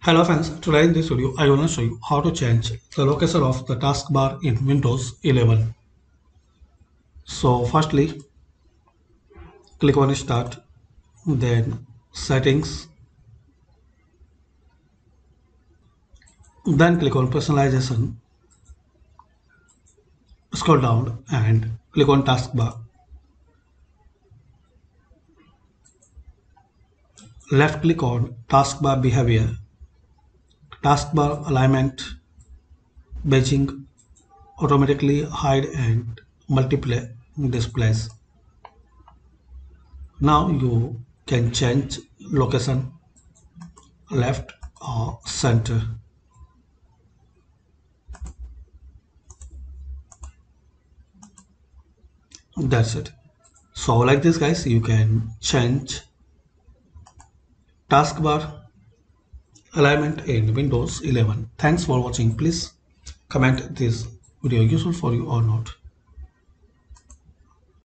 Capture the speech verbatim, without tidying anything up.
Hello friends, today in this video I want to show you how to change the location of the taskbar in Windows eleven. So firstly, click on Start, then Settings, then click on Personalization, scroll down and click on Taskbar. Left click on Taskbar Behavior, Taskbar Alignment, Batching, automatically hide and multiply displays. Now you can change location left or center. That's it. So like this guys, you can change taskbar alignment in Windows eleven. Thanks for watching. Please comment this video useful for you or not.